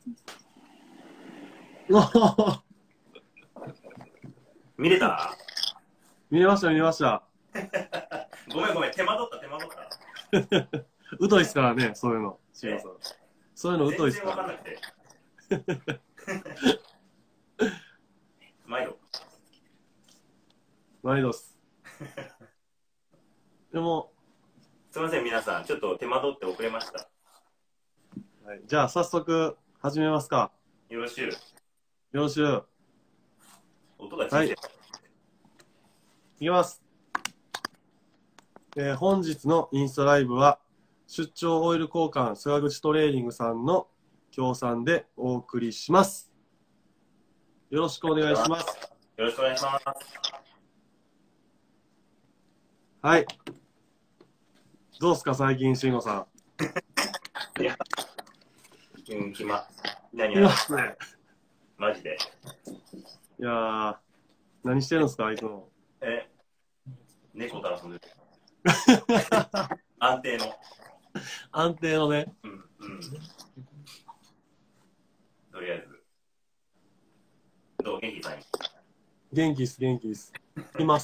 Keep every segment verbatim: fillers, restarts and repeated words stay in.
見れた？ 見れました、見れました。 ごめんごめん、手間取った、手間取った。 疎いですからね、そういうの。慎吾さん。そういうの疎いですから、ね。 全然わかんなくて。毎度。 毎度っす。でも、 すみません、皆さん。ちょっと手間取って遅れました。 はい、じゃあ、早速、始めますか。 よろしゅう。 よろしゅう。 音が小さい。はい、いきます。えー、本日のインスタライブは、出張オイル交換菅口トレーニングさんの協賛でお送りします。よろしくお願いします。 よろしくお願いします。 はい。どうすか、最近、慎吾さん。 いや、うん、暇。何やますね。 マジで。 いやー、何してるんですか、いつも。 え、猫と遊んでる。安定の。 安定のね。 うん、うん。とりあえず。どう、元気さん？ 元気っす、元気っす。います。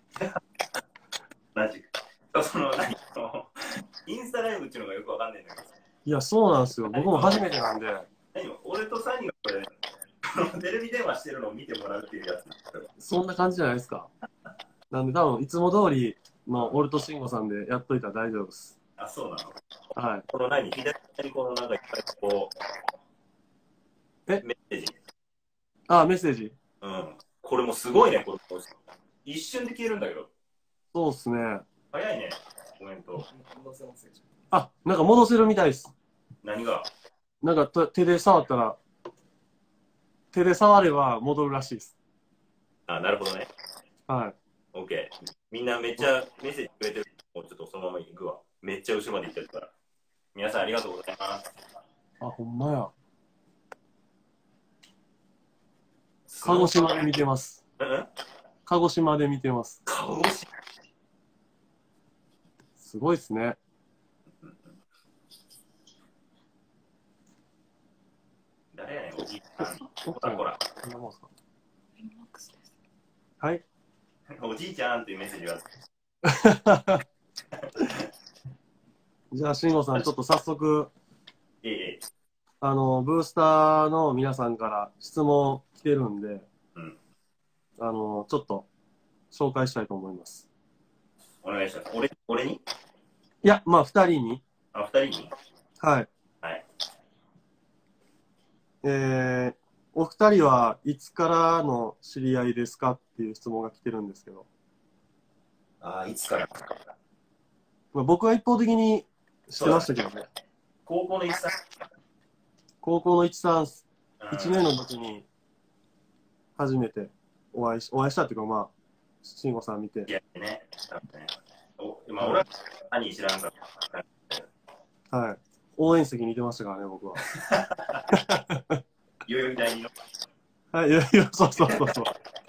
マジか。その、何インスタライブっていうのがよくわかんないんだけど。 いや、そうなんですよ。僕も初めてなんで。 何俺とサニーがこれ、テレビ電話してるのを見てもらうっていうやつ。そんな感じじゃないですか。なんで多分、いつも通りの俺と慎吾さんでやっといたら大丈夫です。 あ、そうなの？ はい。 この何左にこのなんかいっぱいこう、えメッセージ。 あ、メッセージ。 うん。これもすごいね、これ。一瞬で消えるんだけど。 そうっすね。 早いね、コメント。 あ、なんか戻せるみたいです。 何が？ なんか手で触ったら、手で触れば戻るらしいです。 あ、なるほどね。 はい。 オッケー。みんなめっちゃメッセージくれてる。もうちょっとそのまま行くわ。めっちゃ後ろまで行ってるから。皆さんありがとうございます。 あ、ほんまや。鹿児島で見てます。 うん？ 鹿児島で見てます。 鹿児島。 すごいっすね。 誰やねん、おじいちゃん。ほらほら。 はい。 おじいちゃんっていうメッセージがある。 じゃあ、慎吾さん、ちょっと早速、 ええ、 あの、ブースターの皆さんから質問来てるんで、 うん、 あの、ちょっと紹介したいと思います。 お願いします。俺、俺に？ いや、まあ、二人に。 あ、二人に？ はい。 はい。 えー、お二人はいつからの知り合いですかっていう質問が来てるんですけど。 ああ、いつから？ まあ、僕は一方的に知ってましたけどね。 高校の一さん？ 高校の一三、一年の時に初めてお会いし、お会いしたっていうか、まあ、慎吾さん見て。 いやね、お今俺は兄知らんから。 はい。応援席にいてましたからね、僕は。 代々木第二の。 はい、いやいや、そうそうそうそう。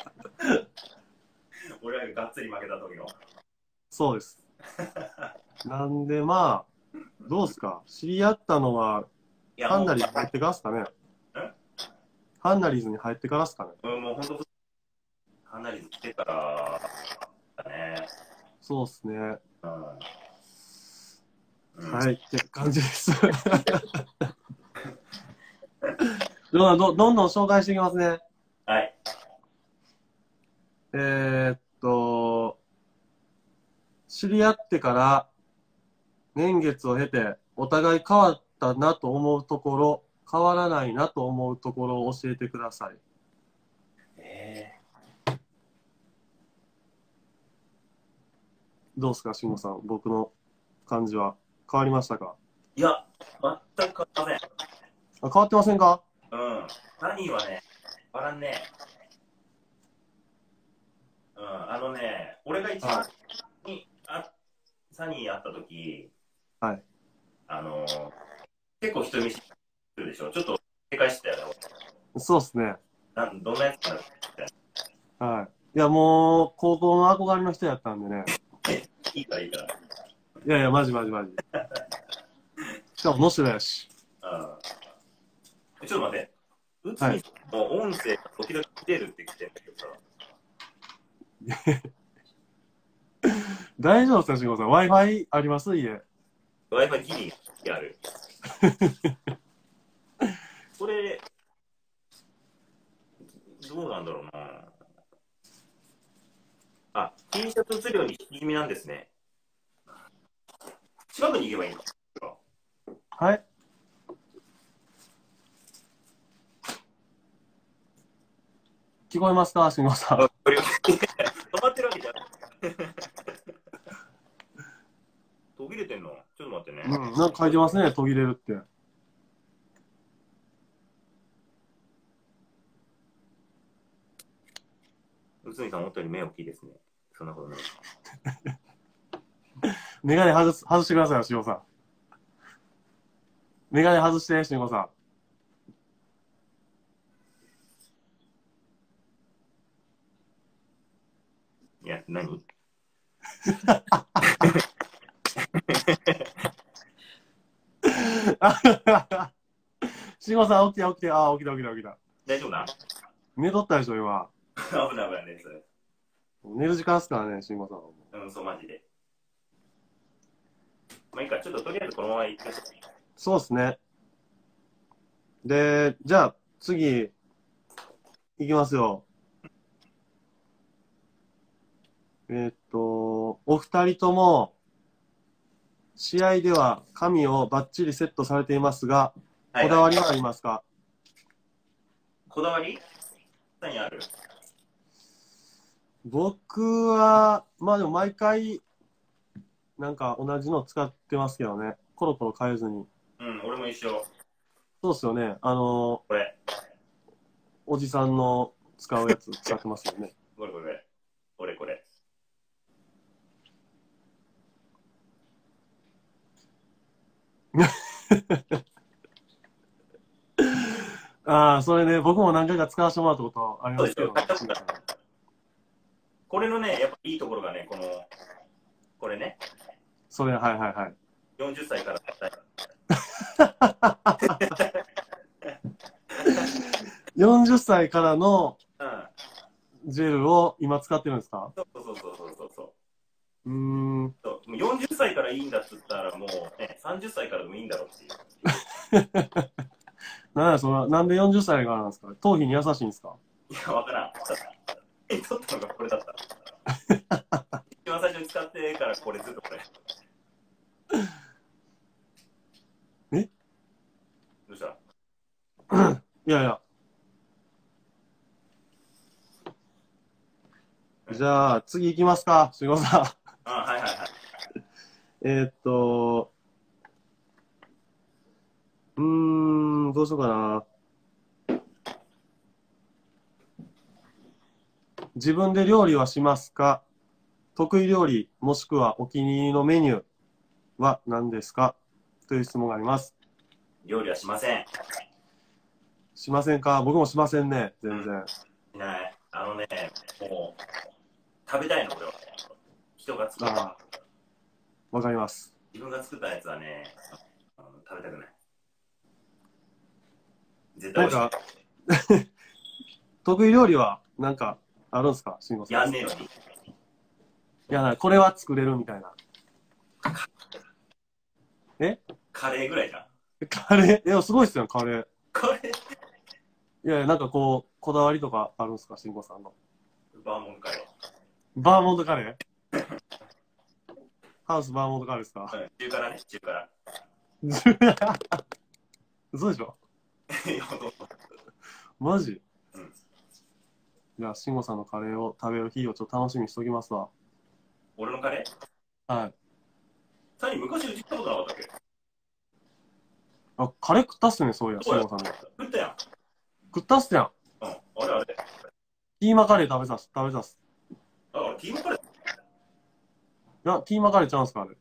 俺らががっつり負けた時の。 そうです。なんで、まあ、どうですか？知り合ったのは、ハンナリーズ入ってからっすかね？ハンナリーズに入ってからっすかね？ うん、もう本当、ハンナリーズ来てからだね。 そうっすね。 うん、 はい、って感じです。どんどんどんどん紹介していきますね。 はい。 えー、っと、知り合ってから年月を経て、お互い変わったなと思うところ、変わらないなと思うところを教えてください。 えー、どうですか、慎吾さん。僕の感じは変わりましたか？ いや、全く変わりません。 あ、変わってませんか？ うん。サニーはね、変わらんね。うん、あのね、俺が一番に、はい、あサニー会った時、 はい。 あのー、結構人見知りするでしょ。ちょっと警戒してたよね。 そうっすね。 なんどんなやつかな。はい。いや、もう、高校の憧れの人やったんでね。 いいからいいから。いやいや、マジマジマジ。しかも、能代やし。 うん。 ちょっと待って。うつみはい。 さんの音声が時々来てるって言ってんだけどさ。 大丈夫ですか、慎吾さん。Wi-Fi あります家。 Wi-Fi ギリある。これ、どうなんだろうな。あ、T シャツ映るように引き気味なんですね。近くに行けばいいのか。 はい。聞こえますか、慎吾さん。 あ止まってるわけじゃん。途切れてんのちょっと待ってね。 うん、なんか書いてますね、途切れるって。 内海さん、思ったより目大きいですね。そんなことない。 メガネ外す、外してくださいよ、慎吾さん。メガネ外して、慎吾さいや、何慎吾さん、起きて、起きて、ああ、起きた、起きた、起きた。 大丈夫な寝とったでしょ、今。 危ない危ないね、それ。 寝る時間っすからね、慎吾さんはもう。 うん、そう、マジで。まあいいか、ちょっととりあえずこのまま行きましょう。 そうですね。で、じゃあ、次、いきますよ。えーっと、お二人とも、試合では髪をバッチリセットされていますが、 はいはいこだわりはありますか？ こだわり何ある僕は、まあでも毎回、なんか同じの使ってますけどね。コロコロ変えずに。 うん、俺も一緒。 そうっすよね。あの、 これ。 おじさんの使うやつ使ってますよね。 これこれ。これこれ。 ああ、それね、僕も何回か使わせてもらったことありますけどね。 これのね、やっぱいいところがね、この、これね、 それ、はいはいはい。 よんじゅっさいからよんじゅっさいからのうん。 ジェルを今使ってるんですか？ そうそうそうそうそうそう。 うーん。 そうもうよんじゅっさいからいいんだっつったらもうね、さんじゅっさいからでもいいんだろうっていう。 なんやそれ、なんでよんじゅっさいからなんですか？頭皮に優しいんですか？ いや、わからん。え、撮ったのがこれだった。一番最初に使ってからこれずっとこれ。 えどうしたいやいや。じゃあ、次行きますか、慎吾さん。 あ、はいはいはい。 えーっと、うーん、どうしようかな。自分で料理はしますか？得意料理、もしくはお気に入りのメニューは何ですか？という質問があります。 料理はしません。 しませんか？僕もしませんね、全然。 しない。あのね、もう、食べたいの、俺は。人が作った。 ああ、わかります。 自分が作ったやつはね、あの食べたくない。絶対なん美味しい。 か、得意料理はなんかあるんですか、慎吾さん。 やんねえのに。 いや、なんかこれは作れるみたいな。えカレーぐらいじゃん。 カレーいや、すごいっすよ、カレー。 カレーいやいや、なんかこう、こだわりとかあるんですか、慎吾さんの。 バーモントカレバーモントカレーハウスバーモントカレーですか？ ー。うん、中辛ね、中辛。 嘘でしょ？ いやどうぞマジ？ うん。 じゃあ、慎吾さんのカレーを食べる日をちょっと楽しみにしときますわ。 俺のカレーはい。 サニー昔うち行ったことなかったっけあ、カレー食ったっすね、そういや、 そうや慎吾さんの。 食ったやん。 食ったっすやん。 うん。あれあれ。 キーマカレー食べさす、食べさす。 だからキーマカレー。 いや、キーマカレーちゃうんすか、あれ。 い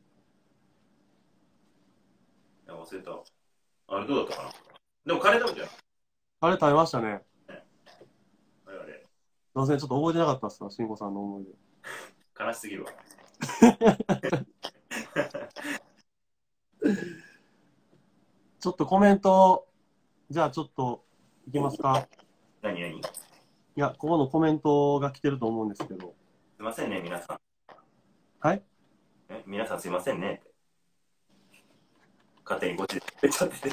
や、忘れた。あれどうだったかなでもカレー食べたよ。 あれ食べましたね。 あれあれ。 すいません、ちょっと覚えてなかったっすわ、慎吾さんの思い出。 悲しすぎるわ。 ちょっとコメントじゃあちょっと、いきますか。 何何いや、ここのコメントが来てると思うんですけど。 すいませんね、皆さん。 はいえ皆さんすいませんねって。勝手にごちで言っちゃってて。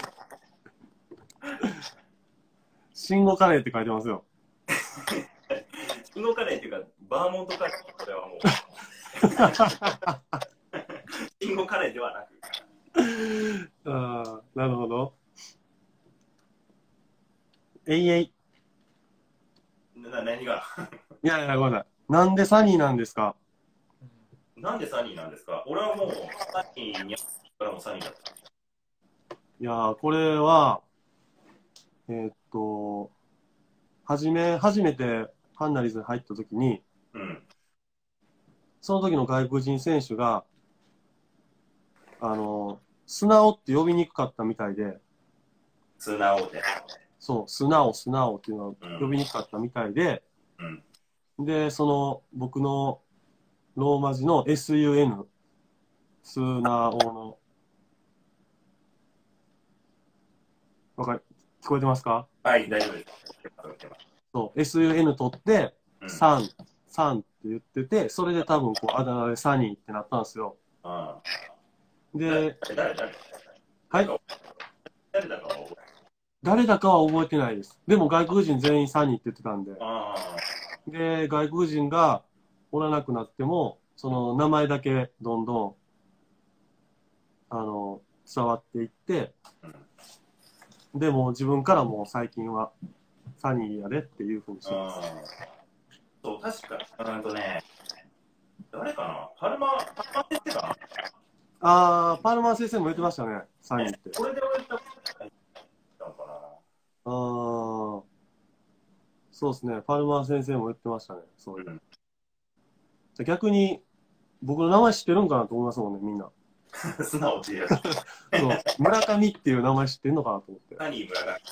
信号カレーって書いてますよ。 信号カレーっていうか、バーモントカレー、これはもう。信号カレーではなく。 ああ、なるほど。えいえい。 な、何がいやいや、ごめんなさい。なんでサニーなんですか？ なんでサニーなんですか？俺はもう、サニーにからもサニーだった。 いやー、これは、えーっと、はじめ、初めてハンナリズに入った時に、 うん。 その時の外国人選手が、あの、素直って呼びにくかったみたいで、 素直で。 そう、素直、素直っていうのはうん呼びにくかったみたいで、 うん。 で、その、僕のローマ字の エスユーエヌ、素直の、わかり、聞こえてますか？ はい、大丈夫です。 そう、エスユーエヌ 取って、 うん、 サン、サンって言ってて、それで多分こう、あだ名でサニーってなったんですよ。 あで、 誰、誰、誰はい誰だかは覚えて誰だかは覚えてないです。でも外国人全員サニーって言ってたんで。 あで、外国人がおらなくなっても、その名前だけどんどん、あの、伝わっていって、でも自分からも最近はサニーやでっていうふうにしてます。 そう、確か、うんとね、誰かなパルマ、パルマ先生かなあー、パルマー先生も言ってましたね、サニーって。 これで俺言ったのかなあー、そうですね、パルマー先生も言ってましたね、そういう。 うん、 じゃ逆に、僕の名前知ってるんかなと思いますもんね、みんな。 素直っていうやつ。 そう、村上っていう名前知ってんのかなと思って。 サニー村上。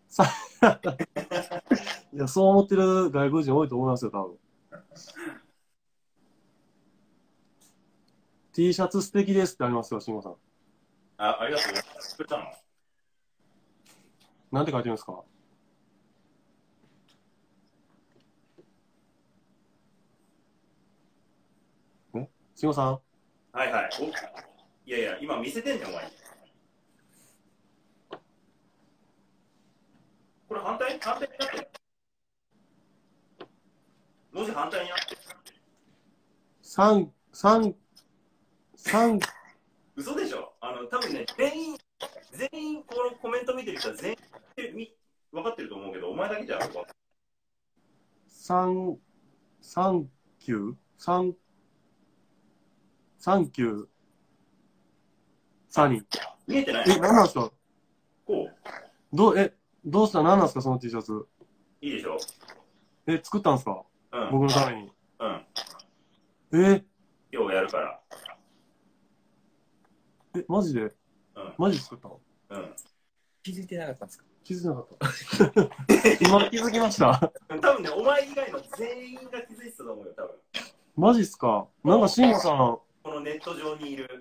いや、そう思ってる外国人多いと思いますよ、多分。T シャツ素敵ですってありますよ、慎吾さん。 あ、ありがとうございます。作ったのなんて書いてるんですか？え慎吾さんはいはい。おいやいや、今見せてんねん、お前。これ反対反対になってる文字反対になってる三、三、三、 嘘でしょあの、多分ね、全員、全員このコメント見てる人は全員分かってると思うけど、お前だけじゃん。 三、三、九三、三、九、サニー。 見えてないえ、何なんですか？ こうどう、え、どうした何なんですかその T シャツ。 いいでしょえ、作ったんですか？ うん。 僕のために。 うん。 え、 今日やるから。 え、マジでうん。 マジで作ったの？ うん。 気づいてなかったんですか？ 気づいてなかった。今気づきました。 多分ね、お前以外の全員が気づいてたと思うよ、多分。 マジっすか？なんか慎吾さん、 このネット上にいる。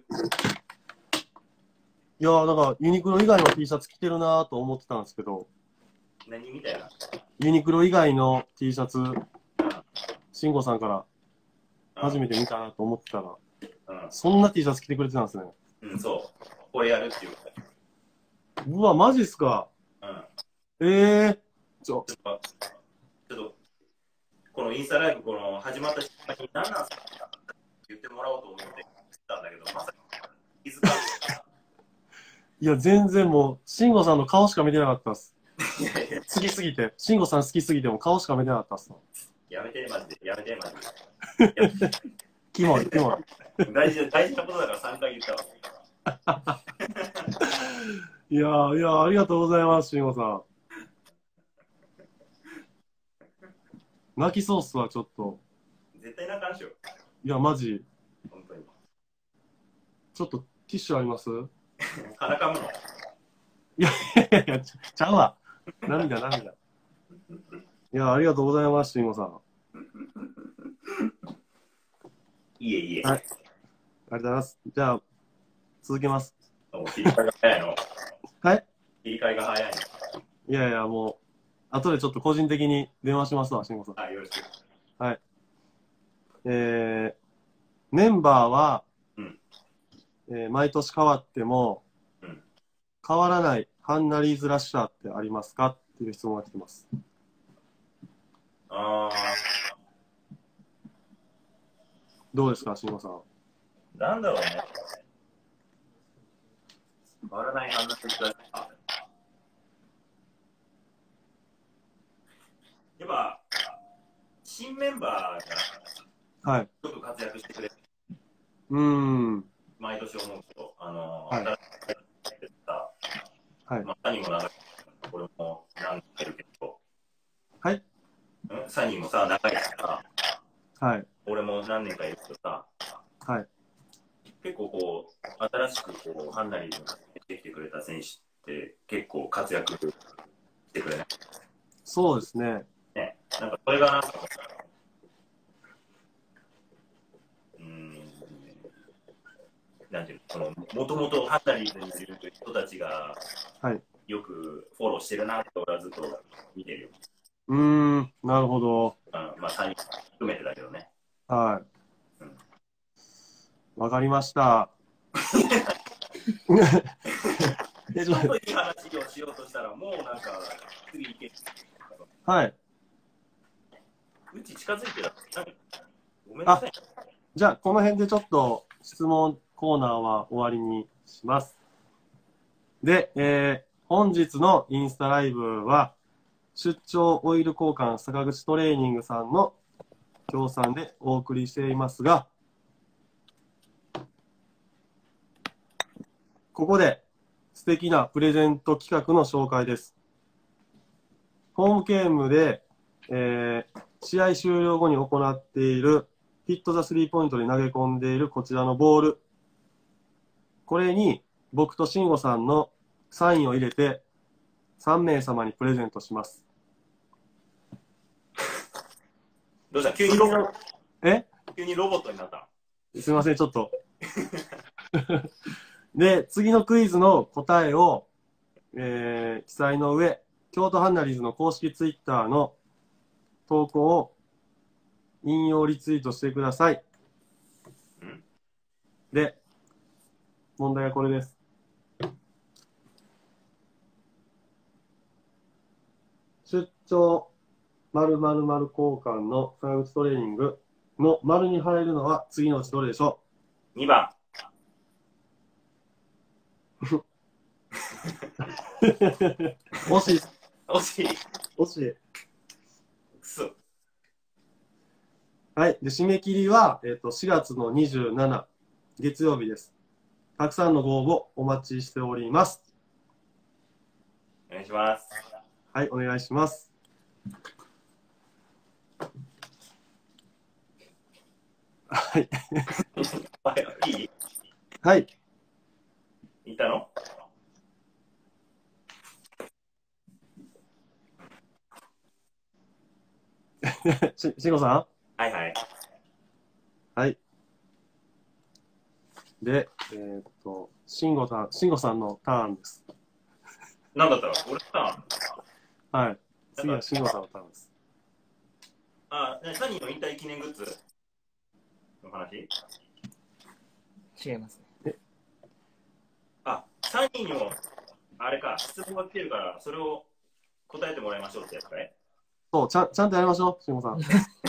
いやー、なんかユニクロ以外の T シャツ着てるなーと思ってたんですけど、 何みたいな。 ユニクロ以外の T シャツ、慎吾さんから初めて見たなと思ってたら、 うん。 そんな T シャツ着てくれてたんですね。 うん、うん、そう。これやるっていうこうわ、マジっすか？ と。うん。 えー、ちょ、 ちょっと、ちょっと、このインスタライブ、この始まった瞬間に何なんすかって言ってもらおうと思ってたんだけど、まさか気づかいや、全然もう、慎吾さんの顔しか見てなかったっす。 ず。いやいや、 好きすぎて。慎吾さん好きすぎても顔しか見てなかったっす。 やめて、マジで。やめて、マジで。 キモい、キモい。 大事な、大事なことだからさんかい言ったわ。 いやー、いやー、ありがとうございます、慎吾さん。泣きそうっすわ、ちょっと。 絶対泣かんしよ。 いや、マジ。 本当に。 ちょっとティッシュあります？ 鼻かむの。 いやいやいや、ちちゃうわ。涙、涙。いや、ありがとうございます、慎吾さん。 いえいえ。 はい。ありがとうございます。じゃあ、続けます。 切り替えが早いの。 はい。 切り替えが早いの。 いやいや、もう、後でちょっと個人的に電話しますわ、慎吾さん。 はい、よろしく。 はい。えー、メンバーは、 うんえー毎年変わっても、 うん、 変わらないハンナリーズラッシャーってありますかっていう質問が来てます。 あどうですか、慎吾さん。 ー、なんだろうね。変わらない話だ。やっぱ、新メンバーがはい。 よく活躍してくれる。 うーん。 毎年思うけど、あの、 はい新しいさ、 はい。 まあ、サニーも長い、これも何回るけど、 はい。 んサニーもさ、長いしさ、 はい。 俺も何年かいるけどさ、 はい。 結構こう、新しくこう、ハンナリーズにできてくれた選手って結構活躍してくれない。 そうですね。 ね、なんかそれがなんか、うーん、なんていうの、その、もともとハンナリーズにいる人たちが、 はい。 よくフォローしてるなって俺はずっと見てるよ。 うーん。なるほど。 あまあ、サニー含めてだけどね。 はうんい。わかりました。え、ちちょっょっとといい話をしようとしたら、もうなんか、次行け。 はい。 うち近づいてた。ごめんなさい。 じゃあ、この辺でちょっと質問コーナーは終わりにします。で、えー、本日のインスタライブは、出張オイル交換坂口トレーニングさんの協賛でお送りしていますが、ここで素敵なプレゼント企画の紹介です。ホームゲームで、えー、試合終了後に行っているヒットザスリーポイントで投げ込んでいるこちらのボール。これに僕と慎吾さんのサインを入れてさん名様にプレゼントします。 どうした急にロボットえ急にロボットになったすいません、ちょっと。で、次のクイズの答えを、えー、記載の上、京都ハンナリーズの公式ツイッターの投稿を引用リツイートしてください。 んで、問題はこれです。出張〇〇〇交換の坂口トレーニングの丸に入るのは次のうちどれでしょう。にばん。 惜しい。 惜しい。 惜しい。 くそ。 はい。で、締め切りは、えっと、しがつのにじゅうしちにち、月曜日です。たくさんのご応募お待ちしております。 お願いします。 はい、お願いします。はい。 いいはい。 いたのし、しんごさんはいはい。 はい。で、えーっと、しんごさん、しんごさんのターンです。 なんだったら俺さ、 はい。次はしんごさんのターンです。 あ、サニーの引退記念グッズの話違いますね。 あ、サニーにも、あれか、質問が来てるから、それを答えてもらいましょうってやつかいそう、ちゃん、ちゃんとやりましょう、しんごさん。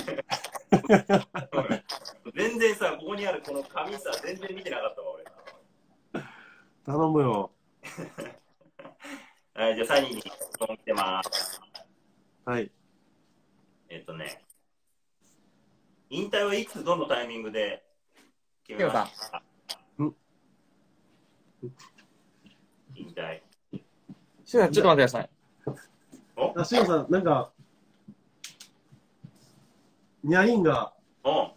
全然さ、ここにあるこの紙さ、全然見てなかったわ、俺。 頼むよ。 はい、じゃあサニーに質問来てます。 はい。 えっとね、引退はいつどのタイミングで決めましたか？ ん引退。 ちょっと待ってください。 あ、しんごさん、なんか、ニャインが、 うん。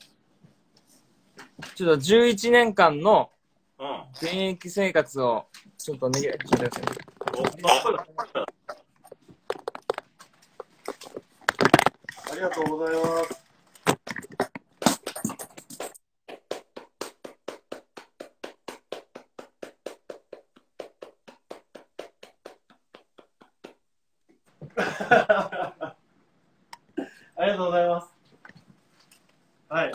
ちょっとじゅういちねんかんのうん。 現役生活をちょっとね、聞いてください。 ありがとうございます。 ありがとうございます。はい。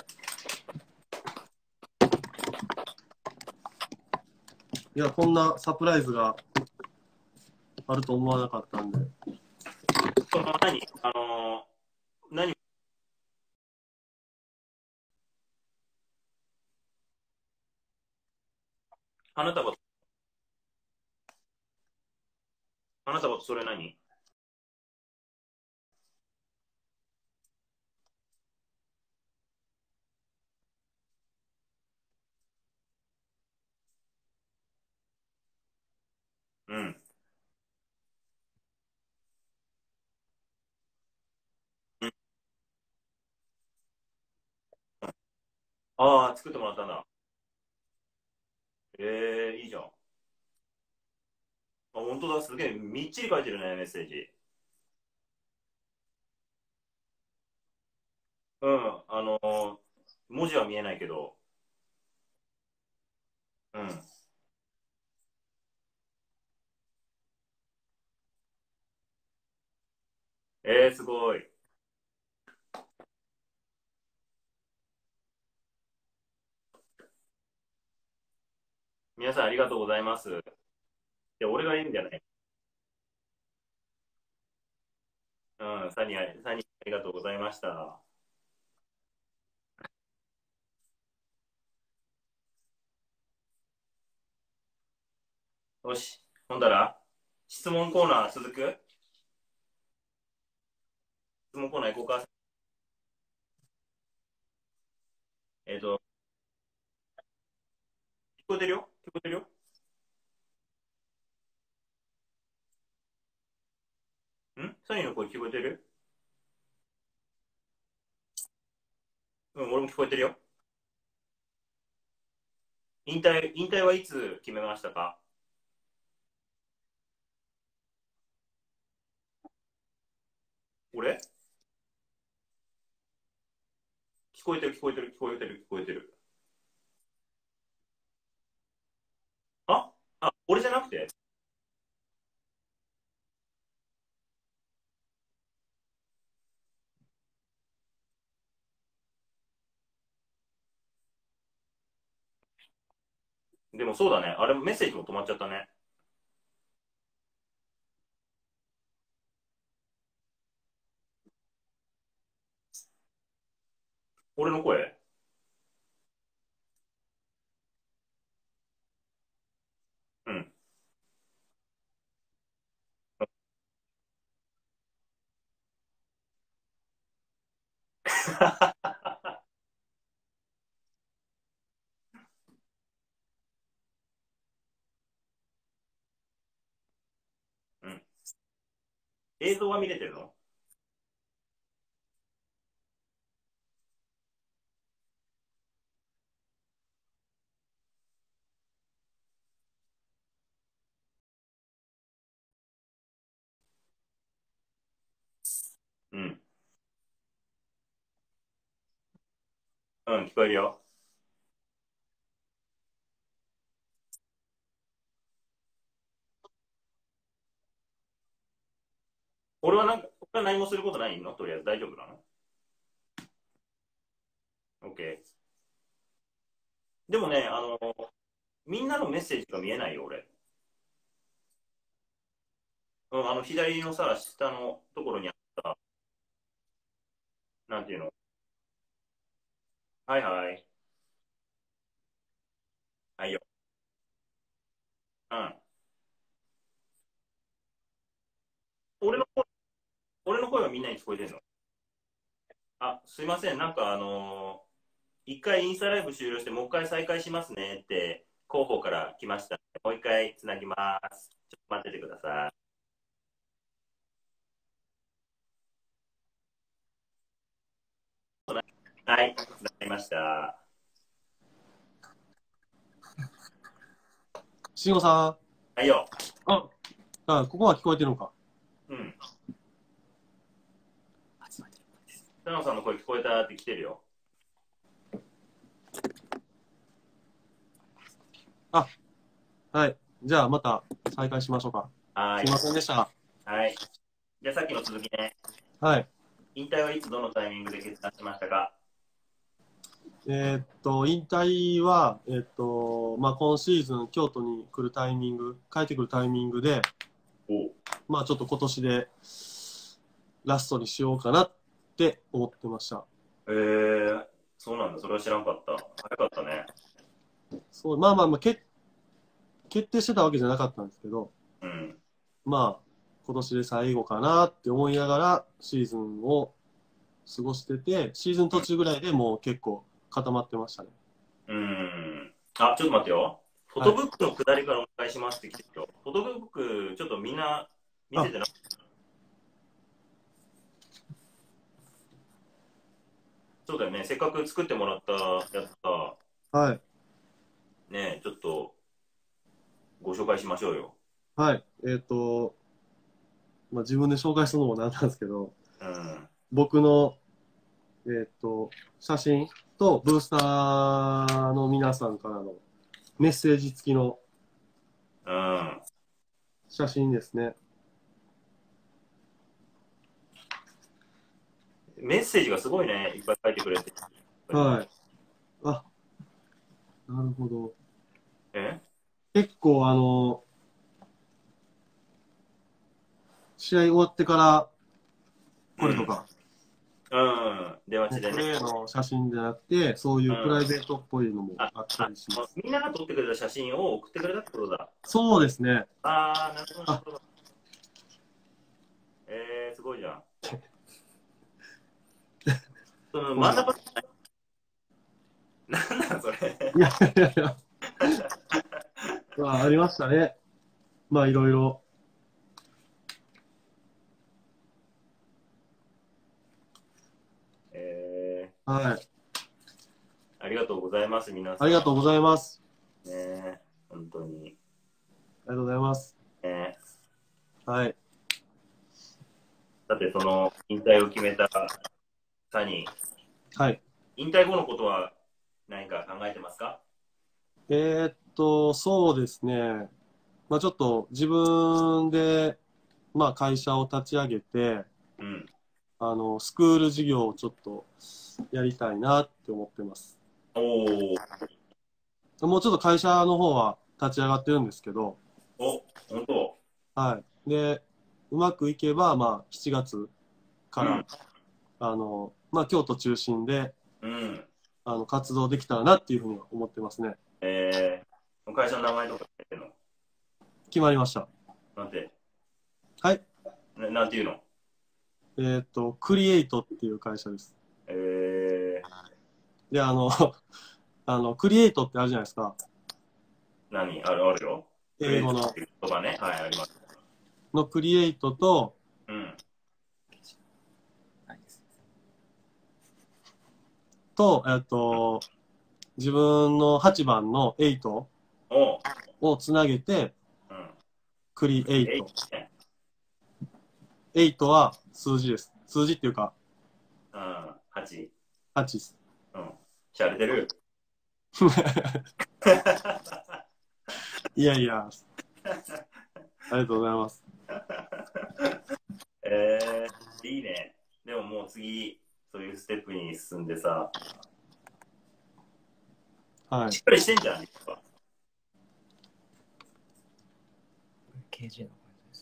いや、こんなサプライズがあると思わなかったんで。 その何あのー、何花束、花束とそれ何？うん。うん、ああ、作ってもらったんだ。ええー、いいじゃん。あ、本当だ、すげえ、みっちり書いてるね、メッセージ。うん、あのー、文字は見えないけど、うん。えー、すごい。皆さんありがとうございます。で、俺がいいんじゃない？うん、サニー、サニーありがとうございました。よし、ほんだら、質問コーナー続く？質問コーナー行こうか。えっ、と、聞こえてるよ聞こえてるよ。んサニーの声聞こえてる？うん、俺も聞こえてるよ。引退、引退はいつ決めましたか？俺聞こえてる、聞こえてる、聞こえてる、聞こえてる。ああ、俺じゃなくて？でもそうだね。あれ、メッセージも止まっちゃったね。俺の声？うん。うん。映像は見れてるの？うん。うん、聞こえるよ。俺はなんか、俺は何もすることないの？とりあえず大丈夫なの？ OK。でもね、あの、みんなのメッセージが見えないよ、俺。うん、あの、左のさ、下のところにあった、なんていうの？はいはい。はいよ。うん。俺の声、俺の声はみんなに聞こえてるの？あ、すいません。なんかあのー一回インスタライブ終了して、もう一回再開しますねって広報から来ました。もう一回つなぎます。ちょっと待っててください。はい、つながりました。 慎吾さはいよ。 ん。あ、あ、ここは聞こえてるのか。 うん。田野さんの声聞こえたって来てるよ。 あ、はい。じゃあまた再開しましょうか。 はい。 すいませんでした。 はい。 じゃあさっきの続きね。 はい。 引退はいつどのタイミングで決断しましたか？ えーっと、引退は、えーっと、まあ、今シーズン、京都に来るタイミング、帰ってくるタイミングで、 おまあ、ちょっと今年でラストにしようかなって思ってました。 えー、そうなんだ。それは知らんかった。早かったね。 そう、まあまあまあ、決決定してたわけじゃなかったんですけど、 うん。 まあ、今年で最後かなって思いながらシーズンを過ごしてて、シーズン途中ぐらいでもう結構固まってましたね。 うん。あ、ちょっと待ってよ。フォトブックの下りからお願いしますって来てるよ。フォトブック、ちょっとみんな見せてな。そうだよね。せっかく作ってもらったやつさ、 はい。 ね、ちょっとご紹介しましょうよ。 はい。えっと、まあ、自分で紹介するのもなんなんですけど、 うん。 僕の、えっと、写真とブースターの皆さんからのメッセージ付きのうん。 写真ですね。 メッセージがすごいね。いっぱい書いてくれて。 はい。あ、なるほど。 え結構あの、試合終わってからこれとか、 うん。出待ちでね。 プレーの写真じゃなくて、そういうプライベートっぽいのもあったりします。 みんなが撮ってくれた写真を送ってくれたってことだ。 そうですね。 ああ、なるほど、なるほど。えー、すごいじゃん。その真ん中、なんなんそれ。 いやいやいや。まあ、ありましたね。まあ、いろいろ。 えはい。 ー、ありがとうございます、皆さん。 ありがとうございます。 ね、本当に。 ありがとうございます。 ね、 はい。 さて、その引退を決めたサニー、 はい。 引退後のことは何か考えてますか？ えーっと、そうですね。まあ、ちょっと自分で、まあ、会社を立ち上げて、 うん。 あの、スクール事業をちょっとやりたいなって思ってます。 おお。 もうちょっと会社の方は立ち上がってるんですけど、 お、本当。 はい。で、うまくいけば、まあ、しちがつから、 うん、 あの、まあ、京都中心で、 うん。 あの、活動できたらなっていうふうには思ってますね。 えー、会社の名前とか言ってるの？ 決まりました。 なんて、 はい。 ななんていうの？ えーっと、クリエイトっていう会社です。 えー、 で、あの、あの、クリエイトってあるじゃないですか。 何あるあるよ。 英語の。 言葉ね。はい、あります。 のクリエイトと、 うん。 と、えっと、自分のはちばんのはちおう。 をつなげて、 うん。 クリエイト。 ね。 はちは数字です。数字っていうか、 うん。はち。 はちです。 うん。しゃれてる。 いやいや、ありがとうございます。 えー、いいね。でももう次、そういうステップに進んでさ、 はい。 しっかりしてんじゃん、やっぱ。 ケージェー の感じです。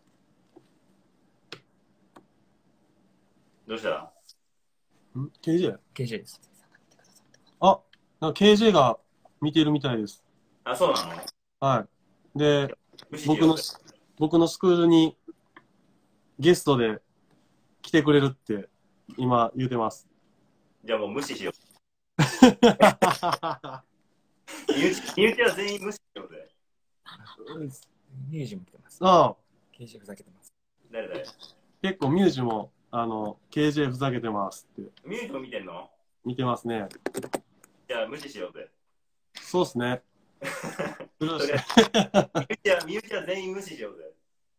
どうしたらん ケージェー? ケージェー です。 あ、なんか ケージェー が見てるみたいです。 あ、そうなの？ はい。で、 無視しよう僕の、僕のスクールにゲストで来てくれるって今言うてます。 じゃあもう無視しよう。身内身内は全員無視しようぜ。 ミュージも来てます。 ああ、 ケージェー ふざけてます。 誰誰結構ミュージも、あの、ケージェー ふざけてますってミュージも見てんの？ 見てますね。 じゃあ無視しようぜ。 そうっすね。 それ身内は身内は全員無視しようぜ。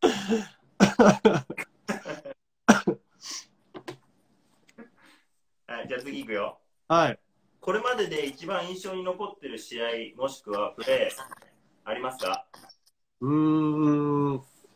はい、じゃあ次行くよ。 はい。 これまでで一番印象に残ってる試合もしくはプレーありますか？ うーん。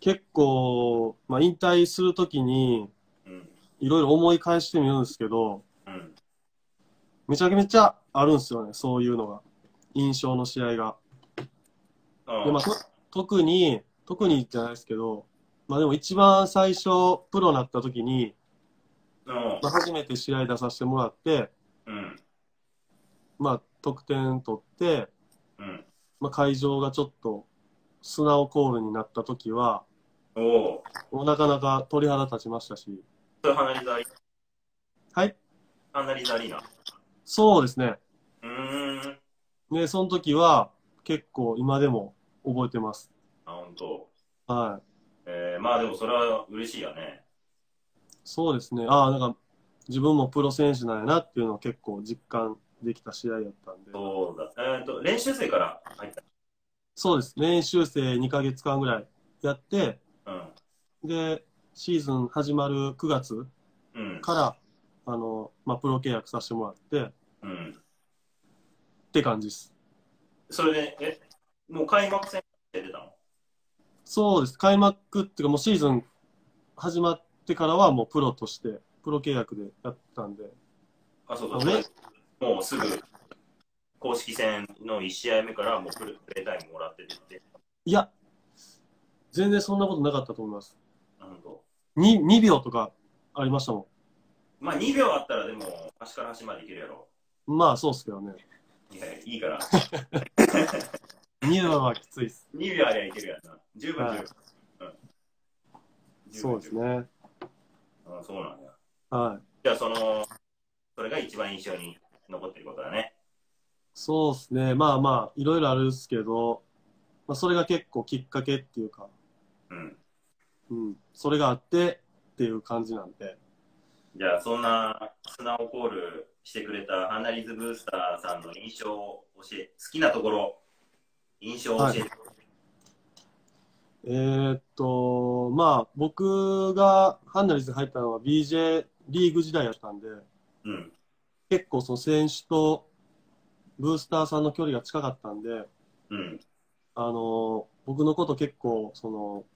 結構、まあ、引退するときに、 うん。 いろいろ思い返してみるんですけど、 うん。 めちゃめちゃあるんですよね、そういうのが。印象の試合が。で、まあ、と特に、特にじゃないですけど、まあでも一番最初、プロになった時に、 うん。 まあ、初めて試合出させてもらって、 うん。 まあ、得点取って、 うん。 まあ、会場がちょっと素直コールになった時は、 おお。 もうなかなか鳥肌立ちましたし、 それ、花リザアリーはい、 ナ。花リザアリーナ。 そうですね。 うーん。 ね、その時は結構今でも覚えてます。 あ、ほんと。 はい。 えー、まあでもそれは嬉しいよね。 そうですね。ああ、なんか自分もプロ選手なんやなっていうのを結構実感できた試合やったんで。 そうだ。えっと、練習生から入った。 そうです。練習生にかげつかんぐらいやって、 うん。 で、シーズン始まるくがつうん。 から、あの、まあ、プロ契約させてもらって、 うん。 って感じです。 それで、え、もう開幕戦で出たの？ そうです。開幕っていうかもうシーズン始まってからはもうプロとして、プロ契約でやったんで。 あ、そうそう。 あねもうすぐ公式戦のいち試合目からもうプレプレータイムもらっててって。 いや、全然そんなことなかったと思います。 なるほど。 に、にびょうとかありましたもまあにびょうあったらでも端から端までいけるやろ。 ん。まあそうっすけどね。 いや、いいから。 にびょうはきついっす。 にびょうありゃいけるやんな。十分十分。 はいうん、 そうですね。 あ、そうなんや。 はい。 じゃあその、それが一番印象に残ってることだね。 そうですね。まあまあ、いろいろあるんですけど、まあ、それが結構きっかけっていうか、 うん。 うん、それがあってっていう感じなんで。 じゃあそんな素直コールしてくれたハンナリーズブースターさんの印象を教え、好きなところ、印象を教えて。はい、 えー、っと、まあ、僕がハンナリーズに入ったのは ビージェー リーグ時代やったんで、 うん、 結構その選手とブースターさんの距離が近かったんで、 うん、 あの、僕のこと結構、その、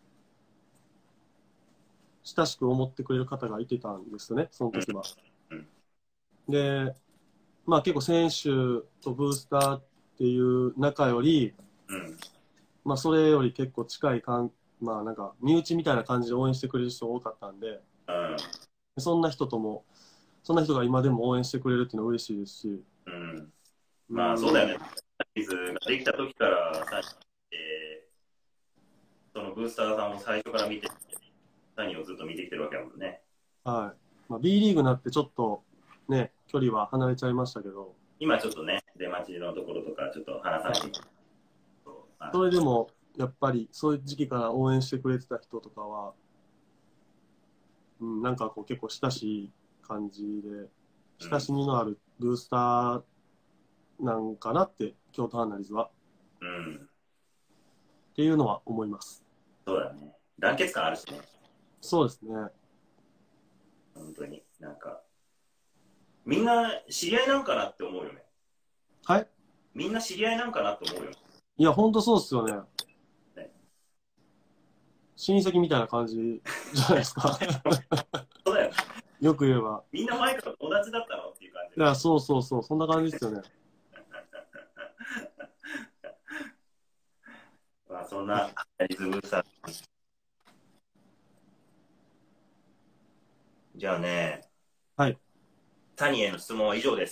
親しく思ってくれる方がいてたんですよね、その時は。 うんうん、 で、まあ結構選手とブースターっていう仲より、 うん、 まあそれより結構近いかん、まあなんか身内みたいな感じで応援してくれる人多かったんで、 うん、 そんな人とも、そんな人が今でも応援してくれるっていうのは嬉しいですし。 うん、まあそうだよね。ハンナリーズができた時からさ、えー、そのブースターさんを最初から見て、何をずっと見てきてるわけだもんね。 はい。まあ、B リーグになってちょっとね、距離は離れちゃいましたけど。 今ちょっとね、出待ちのところとかちょっと話さないと。 それでも、やっぱりそういう時期から応援してくれてた人とかは、うん、なんかこう結構親しい感じで、親しみのあるブースターなんかなって、京都ハンナリーズは。 うん。 っていうのは思います。 そうだね。団結感あるしね。 そうですね。 本当に。なんか、みんな知り合いなんかなって思うよね。 はい。 みんな知り合いなんかなって思うよ。 いや、ほんとそうっすよね。 ね、 親戚みたいな感じじゃないですか。 そうだよね。 よく言えば。 みんな前から友達だったのっていう感じ。 いや、そうそうそう。そんな感じですよね。 まあ、そんなリズムさ。じゃあね。 はい。 サニーへの質問は以上です。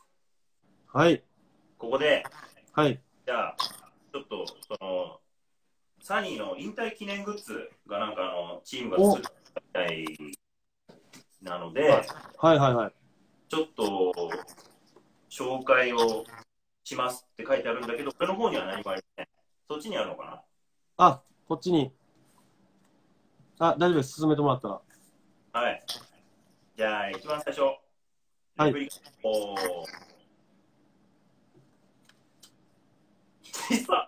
はい。 ここで、 はい。 じゃあ、ちょっと、その、サニーの引退記念グッズがなんかあの、チームが作ったみたいなので、 はいはいはい。 ちょっと、紹介をしますって書いてあるんだけど、これの方には何もありません。そっちにあるのかな？ あ、こっちに。あ、大丈夫です。進めてもらったら。 はい。じゃあ、一番最初。 はい。 おー。小さ。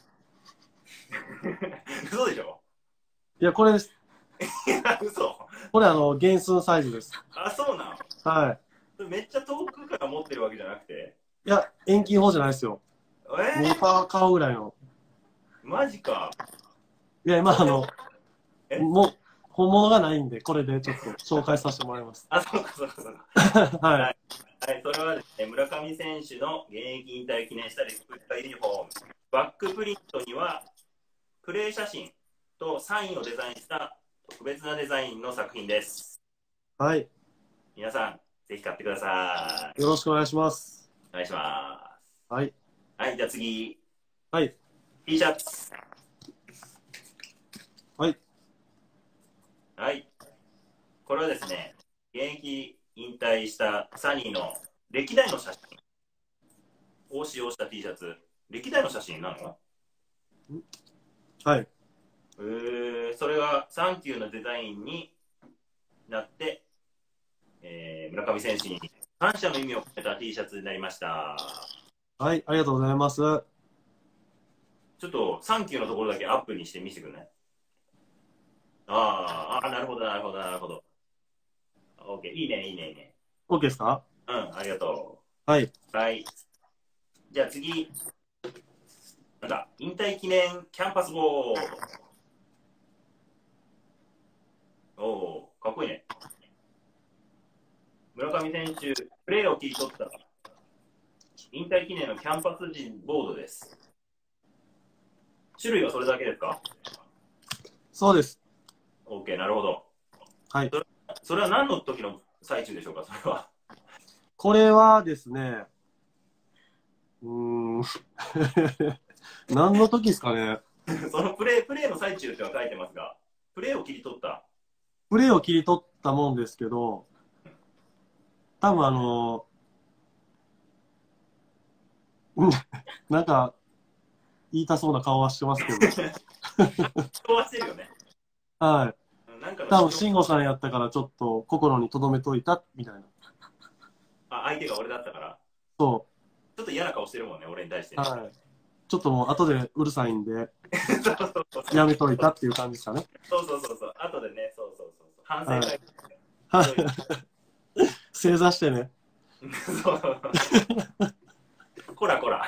嘘でしょ？ いや、これです。 いや、嘘。 これ、あの、原寸サイズです。 あ、そうなの？ はい。 めっちゃ遠くから持ってるわけじゃなくて。 いや、遠近法じゃないですよ。 えー、 もう顔ぐらいの。 マジか。 いや、今、あの、 えもう、本物がないんで、これでちょっと紹介させてもらいます。 あ、そうかそうかそうか。 はい。 はい、それはですね、村上選手の現役引退記念したレプリカユニフォーム、バックプリントには、プレー写真とサインをデザインした特別なデザインの作品です。 はい。 皆さん、ぜひ買ってください。 よろしくお願いします。 お願いします。 はい。 はい、じゃあ次。 はい。 T シャツ。 はい。 はい。これはですね、現役引退したサニーの歴代の写真を使用した T シャツ。歴代の写真なの？ はい。 えー、それがサンキューのデザインになって、えー、村上選手に感謝の意味を込めた T シャツになりました。 はい、ありがとうございます。 ちょっとサンキューのところだけアップにして見せてくれない？あーあー、なるほど、なるほど、なるほど。OK、いいね、いいね、いいね。 OK ですか？ うん、ありがとはい。 う。はい。じゃあ次、なんだ、引退記念キャンパスボード。おお、かっこいいね。村上選手、プレーを切り取った引退記念のキャンパス陣ボードです。種類はそれだけですか？ そうです。 OK、なるほど。 はい。 それ、それは何の時の最中でしょうか、それは。 これはですね、うーん、何の時ですかね。 そのプレー、プレーの最中っては書いてますが、プレーを切り取った。 プレーを切り取ったもんですけど、多分あの、うんなんか、言いたそうな顔はしてますけど。 人はしてるよね。 はい。 なんかの多分、慎吾さんやったからちょっと心に留めといた、みたいな。 あ、相手が俺だったから。 そちょっと嫌な顔してるもんね、俺に対して、 う。 ね。 はい。ちょっともう後でうるさいんで、 そうそうそうやめといたっていう感じですかね。 そうそうそうそう。後でね、そうそうそうそう。反省会、ね。 はい。正座してね。 そう。こらこら。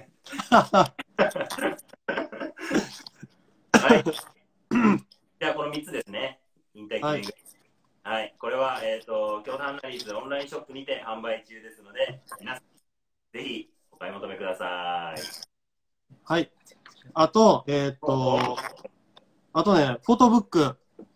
はい。じゃあ、このみっつですね。引退記念グッズ。はい。はい。これは、えっ、ー、と、京都アナリーズオンラインショップにて販売中ですので、皆さん、ぜひお買い求めください。 はい。あと、えー、っと、あとね、フォトブック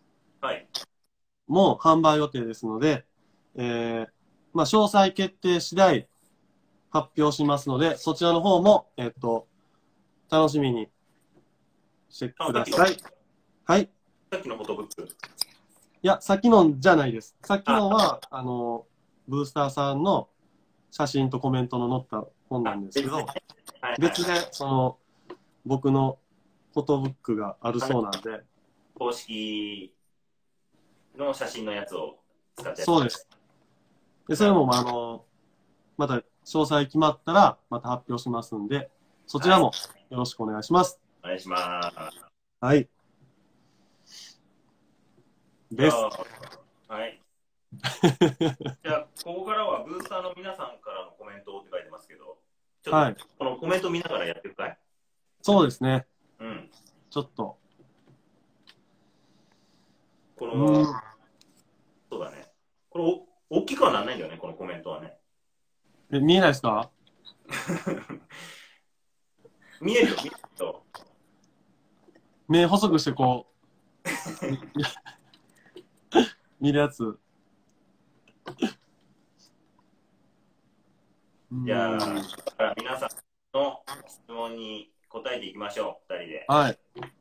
も販売予定ですので、えー、まあ、詳細決定次第発表しますので、そちらの方も、えー、っと、楽しみにしてください。はい。 さっきのフォトブック。 いや、さっきのじゃないです。さっきのは、あの、ブースターさんの写真とコメントの載った本なんですけど、 はいはい、 別で、その、僕のフォトブックがあるそうなんで。 公式の写真のやつを使って。 そうです。で、それも、あの、また詳細決まったら、また発表しますんで、そちらもよろしくお願いします。 お願いします。 はい。です。 はい。じゃあ、ここからはブースターの皆さんからのコメントって書いてますけど、ちょっと、はい、このコメント見ながらやっていくかい？ そうですね。 うん。 ちょっと。 この、うん、そうだね。これお、大きくはならないんだよね、このコメントはね。 え、見えないですか？ 見えるよ、見えるよ。 目細くしてこう、見るやつ。 じゃあ、皆さんの質問に答えていきましょう、ふたりで。 はい。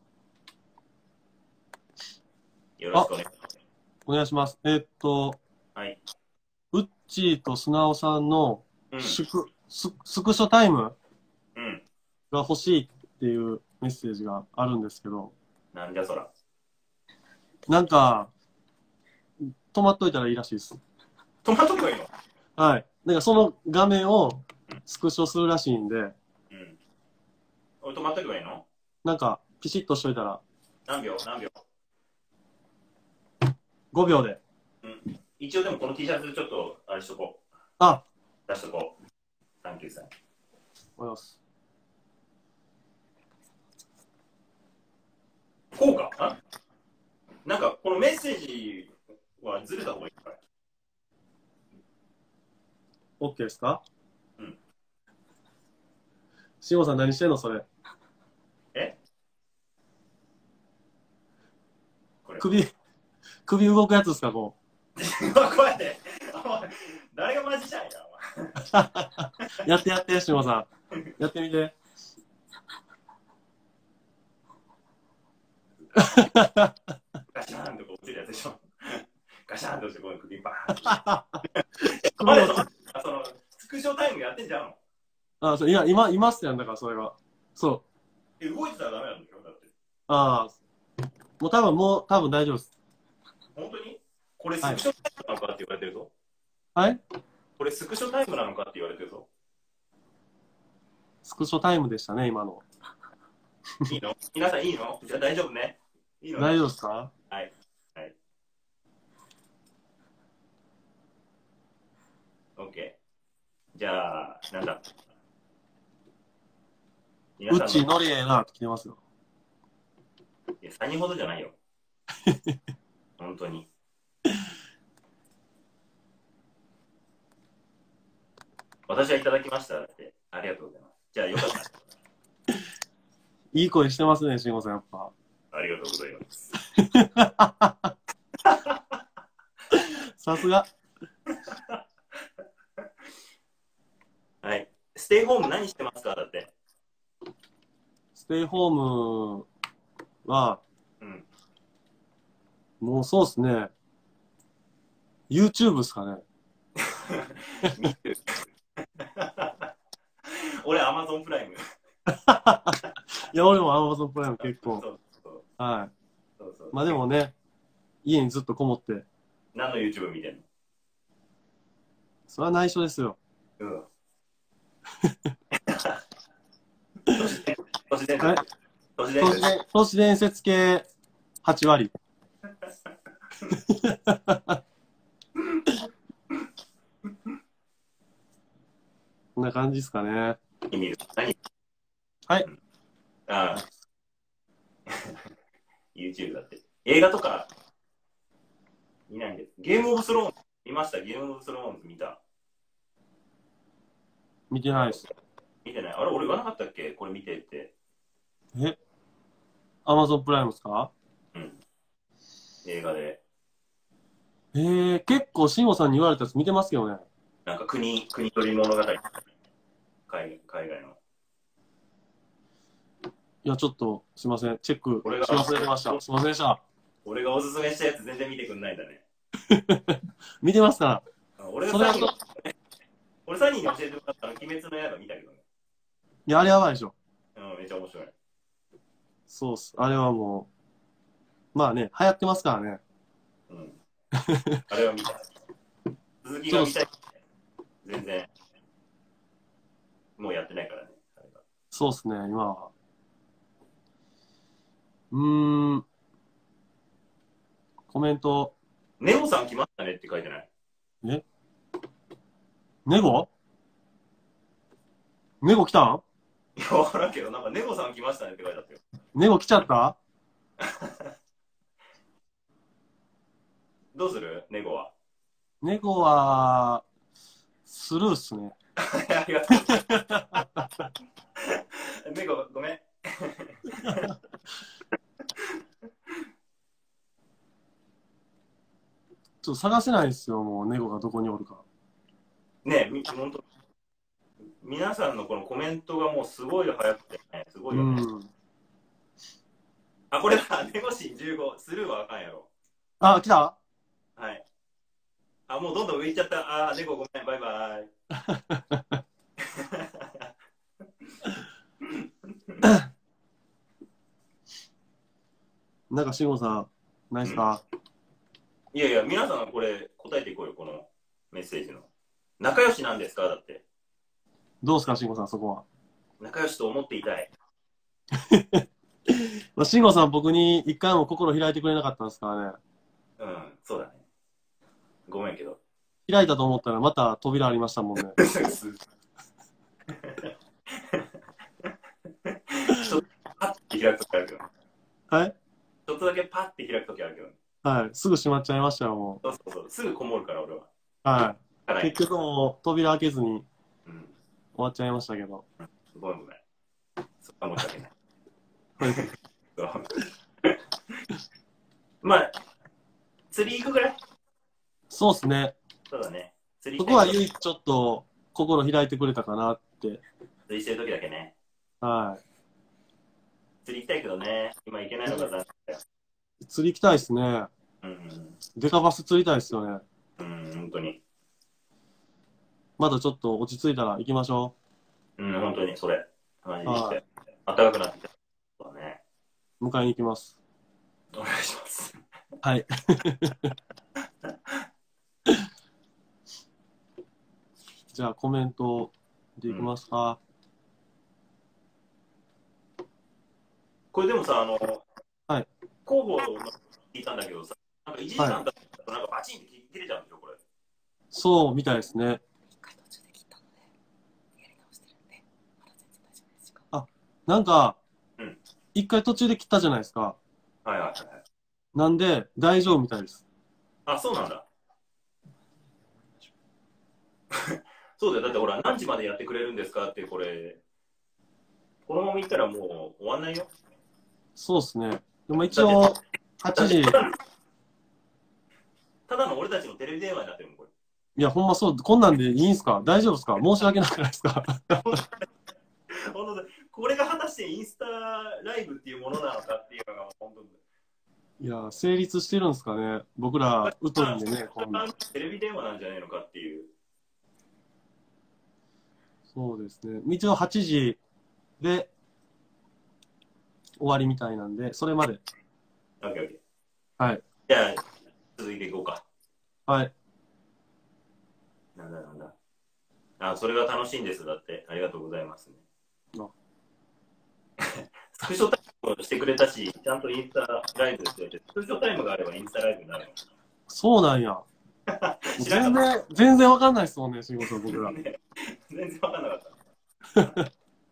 よろしくお願いします。 お願いします。えー、っと、 はい。 ウッチーとスナオさんのスク、うん、ス, スクショタイムが欲しいっていうメッセージがあるんですけど。 なんじゃそら。 なんか、止まっといたらいいらしいです。 止まっとけばいいの？ はい。なんかその画面をスクショするらしいんで。うん。 俺止まっとけばいいの？ なんか、ピシッとしといたら。 何秒？何秒？ ごびょうで。 うん。一応でもこの T シャツちょっと、あれしとこう。 あ出しとこう。サンキューさん。 おはようございます。 こうか？あこのメッセージはずれた方がいいから。 OK ですか？ うん。 慎吾さん何してんのそれ。 えこれ。 首、首動くやつですかこう。 こうやって。誰がマジシャンや、 お前。やってやって、慎吾さん。やってみて。 ガシャーンとか落ちるやつでしょ。ガシャーンとしてこの首バーン。あれ、その、スクショタイムやってんじゃんの？ あ、そういや、今、いますやん、だからそれが。そう。 え、動いてたらダメなんでしょだって。 ああ。もう多分、もう多分大丈夫です。 本当に？これスクショタイムなのかって言われてるぞ。 はい？ これスクショタイムなのかって言われてるぞ。 スクショタイムでしたね、今の。 いいの？皆さんいいの？じゃあ大丈夫ね。いいのね？ 大丈夫ですか？ はい。はい。OK。じゃあ、なんだ。 うっちーノリええなって来てますよ。 いや、さんにんほどじゃないよ。本当に。私はいただきましたって。ありがとうございます。じゃあよかった。 いい声してますね、慎吾さん、やっぱ。 ありがとうございます。 さすが。 はい。ステイホーム何してますかだって。 ステイホームは、 うん、 もうそうっすね。YouTube っすかね。 見てる。俺、Amazon プライム。 いや、俺も Amazon プライム結構。 そうそうはい。 そうそう。 まあでもね、家にずっとこもって。 何の YouTube 見てんの？ それは内緒ですよ。 うん。都市伝都市伝説。都市伝説。 都市伝説系はち割。こんな感じですかね。 何見る？何？ はい。 ああ。YouTube だって。映画とか見ないんです。ゲームオブスローン見ました？ゲームオブスローン見た？ 見てないです。 見てない。あれ、俺言わなかったっけ？これ見てって。 え Amazon プライムですか？ うん。映画で。 えー、結構慎吾さんに言われたやつ見てますけどね。 なんか国、国取り物語。海海外の。 いや、ちょっと、すいません。チェック俺がし忘れてました。すいませんでした。 俺がおすすめしたやつ全然見てくんないんだね。 見てますか？ 俺がサニーに、俺サニーに教えてもらったの、鬼滅の刃見たけどね。 いや、あれやばいでしょ。 うん、めっちゃ面白い。 そうっす。あれはもう、まあね、流行ってますからね。 うん。あれは見た。続きが見たい。全然。もうやってないからね。 そうっすね、今は。うーん。コメント。 ネオさん来ましたねって書いてない？ えネゴネゴ来たん？ いや、わからんけど、なんかネゴさん来ましたねって書いてあったよ。 ネゴ来ちゃった？ どうするネゴは。 ネゴは、スルーっすね。 ありがとう。ネゴ、ごめん。 ちょっと探せないですよ、もう、ネゴがどこにおるか。 ねえ、み、ほんと、皆さんのこのコメントがもうすごい早くてね、すごういよね。 ん。 あ、これだ、ネゴシンじゅうご、スルーはあかんやろ。 あ、来た？ はい。あ、もうどんどん上行っちゃった。あ、ネゴごめん、バイバイ。 なんか、慎吾さん、ないっすか？ いやいや、皆さんこれ答えていこうよ、このメッセージの。仲良しなんですかだって。 どうすか、慎吾さん、そこは。 仲良しと思っていたい。 まあ、慎吾さん、僕に一回も心開いてくれなかったんですからね。 うん、そうだね。ごめんけど。 開いたと思ったら、また扉ありましたもんね。 ちょっとパッて開くときあるけど。 はい？ ちょっとだけパッて開くときあるけど。 はい。すぐ閉まっちゃいましたよ、もそうそうそう。すぐこもるから、俺は。 う。は。 はいい。 結局もう扉開けずにうん。 終わっちゃいましたけど。 ごめんごめん。そっかも申し訳ない。そうまあ、釣り行くぐらいそうっすね。 そうだね。釣りそ行きたいこは唯一ちょっと心開いてくれたかなって。 釣りしてる時だけね。 は釣り行きたいけどね。今行けないのが残念だよ。 い。釣り行きたいっすね。 うんデカバス釣りたいっすよね。 うん。うん、本当に。 まだちょっと落ち着いたら行きましょうん、本当に、それ。マジで行きた。 はい暖かくなってきた。そうだね。 う。迎えに行きます。 お願いします。 はい。じゃあコメントでいきますか。 これでもさ、あの、 はい。 広報の聞いたんだけどさ、なんかいちじかんだったらなんかバチンって切れちゃうんでしょ、これ。 そうみたいですね。 一回途中で切ったので、やり直してるんで、まだ全然大丈夫です。時間なんかうん、 一回途中で切ったじゃないですか。 はいはいはい。 なんで大丈夫みたいです。 あ、そうなんだ。そうだよ。だってほら、何時までやってくれるんですかって、これ、このまま行ったらもう終わんないよ。 そうですね。でも一応はちじ、いだってただの俺たちのテレビ電話になってるもん、これ。 やほんまそう、こんなんでいいんすか？大丈夫ですか？申し訳なくないですか？ 本当だ。これが果たしてインスタライブっていうものなのかっていうのが本当に。 いや、成立してるんですかね。僕ら疎いんでね、こんな。 テレビ電話なんじゃないのかっていう。 そうですね。一応はちじで終わりみたいなんで、それまで。 オッケーオッケはい。 ー。じゃあ、続いていこうか。 はい。 なんだなんだ。あ、それが楽しいんです。だって。ありがとうございますね。 あスクショタイムもしてくれたし、ちゃんとインスタライブって言って、スクショタイムがあればインスタライブになるそうなんや。 の。知全らなかっ然、全然わかんないですもんね、仕事僕ら。 たね。全然わかんなかった。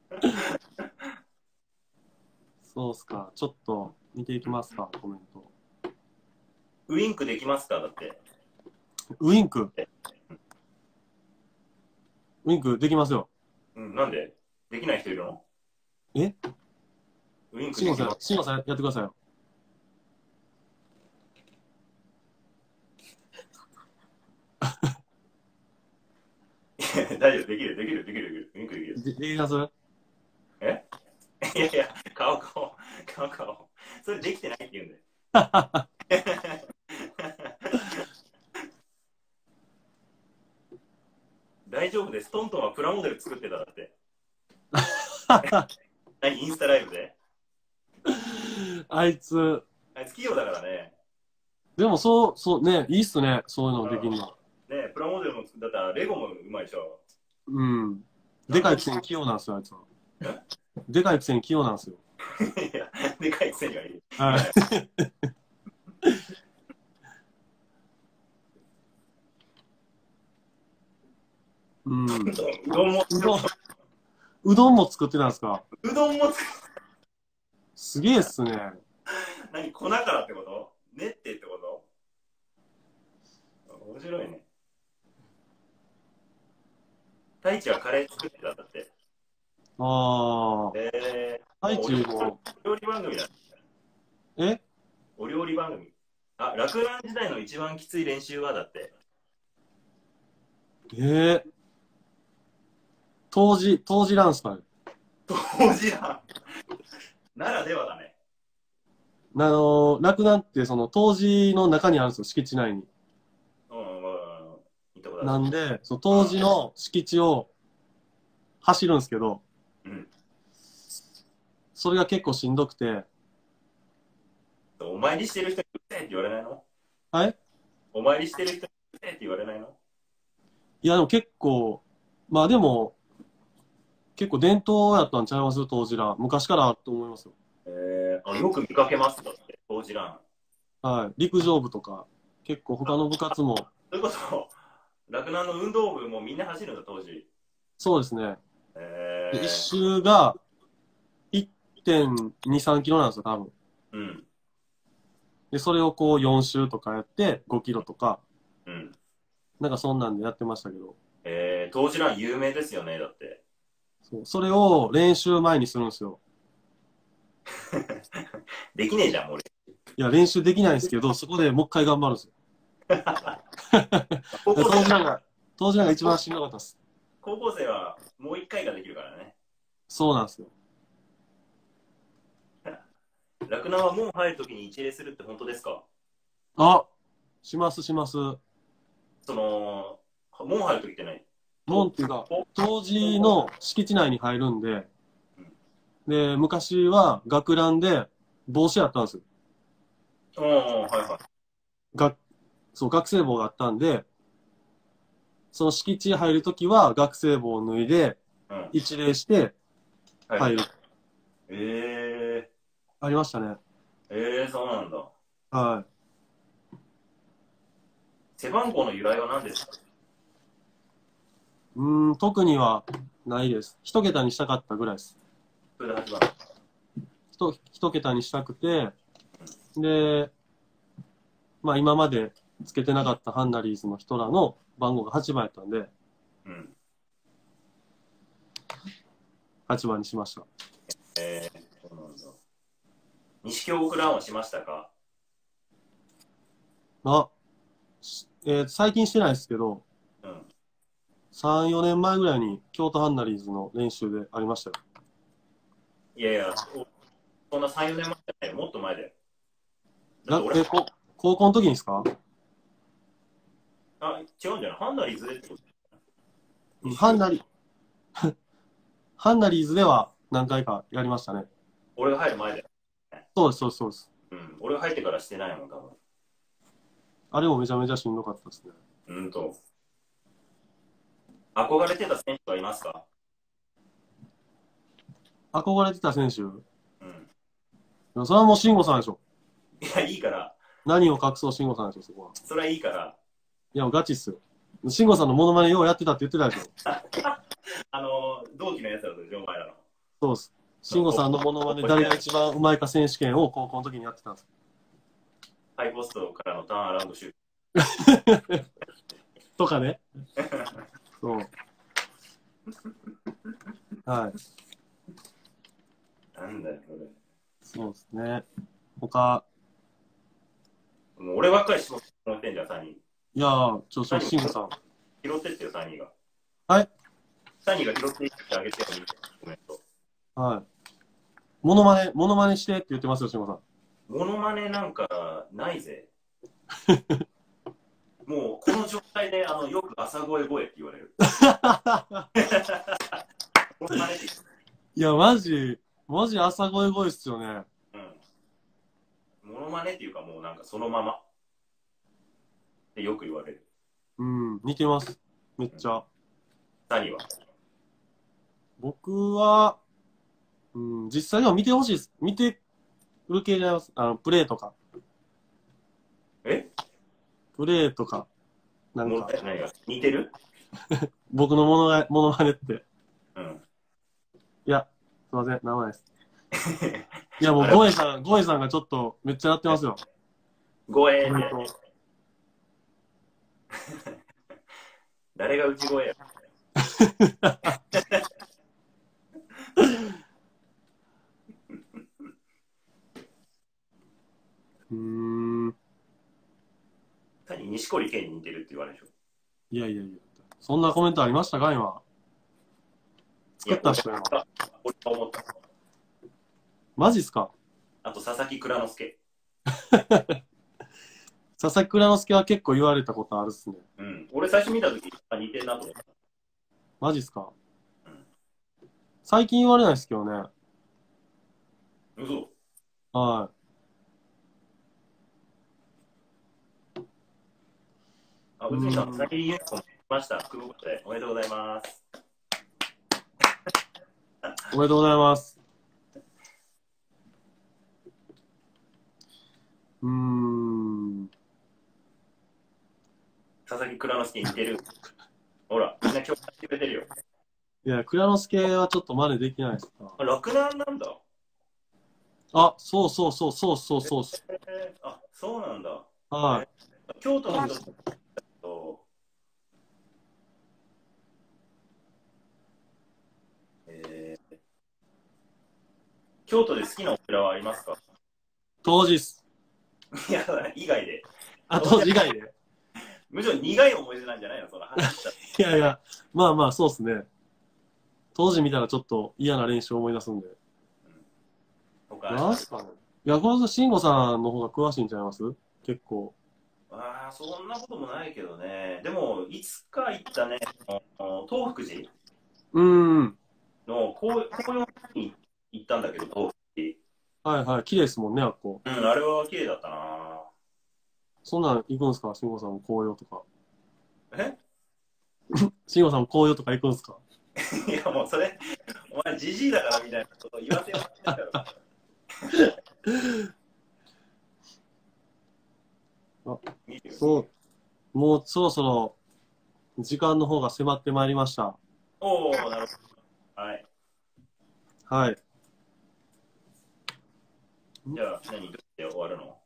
そうっすか。ちょっと見ていきますか、コメント。 ウインクできますかだって。 ウインク。ウインクできますよ。 うん、なんでできない人いるのえウインクしんごさん、 できます。 しんごさんやってくださいよ。 大丈夫、できる、できる、できる、できる。ウインクできる。 で、できますえいやいや、顔、顔、顔、顔。それできてないって言うんだよ。大丈夫です。トントンはプラモデル作ってただって。何インスタライブであいつ、 あいつ器用だからね。 でもそう、そうね、いいっすね、そういうのできるの。 ねプラモデルも作ったらレゴもうまいでしょ。 うん。でかいくせに器用なんですよ、あいつは。でかいくせに器用なんですよ。 いや、でかいくせにはいい。 はい。うん。 うどんも、 うどん、うどんも作ってたんですか？ うどんも作っすげえっすね。 何粉からってこと練ってってこと面白いね。太一はカレー作ってたんだって。 ああ。 えー、 ハイチュウも、 お料理番組だ。 えお料理番組。あ、洛南時代の一番きつい練習はだって。 えー、当時、当時なんすかね。 当時だ。ならではだね。 あのー、洛南ってその当時の中にあるんですよ、敷地内に。 うん、うん、うん。見たことある。 なんで、その当時の敷地を走るんですけど、 うん。 それが結構しんどくて、 お参りしてる人にうっせえって言われないのはいお参りしてる人にうっせえって言われないのいや、でも結構、まあでも、結構伝統やったんちゃいます当時ら。昔からあると思いますよ。 えー、あよく見かけますだって、当時ラン。 はい。陸上部とか、結構他の部活も、 それこそ、洛南の運動部もみんな走るんだ、当時。 そうですね。 えで一ー、 周がいってんにさんキロなんですよ、多分。 うん。 で、それをこうよん周とかやってごキロとか、 うん。 なんかそんなんでやってましたけど、 えー、当時ラン有名ですよね、だって。 そう、それを練習前にするんですよ。 できねえじゃん、俺。 いや、練習できないんですけど、そこでもう一回頑張るんですよ。 高校生は、 当時なんか、当時なんか一番しんどかったです。 高校生はもう一回ができるからね。 そうなんですよ。 洛南は門入るときに一礼するって本当ですか？ あ、しますします。 その、門入るときって何？ 門っていうか、当時の敷地内に入るんで、で、昔は学ランで帽子やったんですよ。 うん、はいはい。 がそう、学生帽があったんで、その敷地入るときは学生帽を脱いで、 うん、 一礼して入る。 はい、えありましたね。 ー、えー、そうなんだ。 はい。 背番号の由来は何ですか？ うーん、特にはないです。一桁にしたかったぐらいです。 それではちばん。 一一桁にしたくて、で、まあ今までつけてなかったハンナリーズの人らの番号がはちばんやったんで、 うん。 はちばんにしました。 えー、そうなんだ。西京極ランはしましたか？ あ、えー最近してないですけど、 うん。 さん、よねんまえぐらいに京都ハンナリーズの練習でありましたよ。 いやいや、そんなさん、よねんまえじゃない、もっと前だよ。だって俺、 えこ高校の時にですか？ あ、違うんじゃない？ハンナリーズでってこと？ ハンナリ、ハンナリーズでは何回かやりましたね。 俺が入る前だよ。 そうです、そうです、そうです。 うん。俺が入ってからしてないもん、多分。 あれもめちゃめちゃしんどかったですね。 うんと。憧れてた選手はいますか？ 憧れてた選手、 うん。 それはもう慎吾さんでしょ。 いや、いいから、 何を隠そう慎吾さんでしょ、そこは。 それはいいから、 いや、もうガチっすよ。慎吾さんのモノマネようやってたって言ってたでしょ。 あの、同期のやつだと、お前らの。 そうです。慎吾さんのモノマネ誰が一番うまいか選手権を高校の時にやってたんです。 ハイポストからのターンアラウンドシュート。 とかね。そう。はい。 なんだよ、それ。 そうですね。他、 もう俺ばっかり仕事持ってんじゃん、さんにん。 いやー、ちょ、ちょ、慎吾さん。 拾ってってよ、さんにんが。 はい。 さんにんが拾っていってあげてよ、コメント。 はい。モノマネ、モノマネしてって言ってますよ、慎吾さん。 モノマネなんかないぜ。もうこの状態であのよく朝声声って言われる。モノマネっていや、マジ、マジ朝声声っすよね。 うん。モノマネっていうかもうなんかそのまま。ってよく言われる。 うん、似てます。めっちゃ。 何は？ 僕は、うん、実際には見てほしいです。見てる系じゃないます。あの、プレイとか。 え？ プレイとか。なんか、 何が似てる？ 僕のモノが、モノマネって。 うん。 いや、すいません、名前です。いや、もう、ゴエさん、ゴエさんがちょっと、めっちゃやってますよ。 声コメント。 誰が内声や？ うーん。 何錦織圭に似てるって言われるでしょ？ いやいやいや。そんなコメントありましたか、今。作った人今。 俺は思った。 マジっすか？ あと佐々木蔵之介。 佐々木蔵之介は結構言われたことあるっすね。 うん。俺最初見たとき似てんなと思った。 マジっすか？ うん。 最近言われないっすけどね。 嘘？ はい。 あ、内海さん、先にユニフォーム来ました。久保子でおめでとうございます。 おめでとうございます。うーん。 佐々木蔵之介に似てる。ほら、みんな共感してくれてるよ。 いや、蔵之介はちょっと真似できないですか。 あ、洛南なんだ。 あ、そうそうそうそうそうそう。 えー、あ、 そうなんだ。 はい。 京都の人と、えー、京都で好きなお寺はありますか？ 当時っす。 いや、以外で。 あ、当時以外で。 むしろ苦い思い出なんじゃないのその話した。 いやいや、まあまあ、そうっすね。当時見たらちょっと嫌な練習を思い出すんで。 他なんすかね。いや、これ、慎吾さんの方が詳しいんちゃいます？結構。 ああ、そんなこともないけどね。でも、いつか行ったね、あの東福寺うーん。 の紅紅葉に行ったんだけど、東福はいはい。綺麗ですもんね、あっこ。 寺。うん、あれは綺麗だったな。 そんなん行くんすか？慎吾さんも紅葉とか。 え慎吾さんも紅葉とか行くんすか？ いや、もうそれ、お前、じじいだからみたいなこと言わせようとしてるだろ。 あ、そう。もうそろそろ時間の方が迫ってまいりました。 おお、なるほど。はい。 はい。 じゃあ、何どうして終わるの？